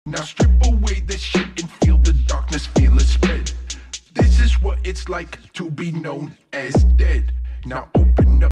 Now strip away the shit and feel the darkness, feel it spread. This is what it's like to be known as dead. Now open up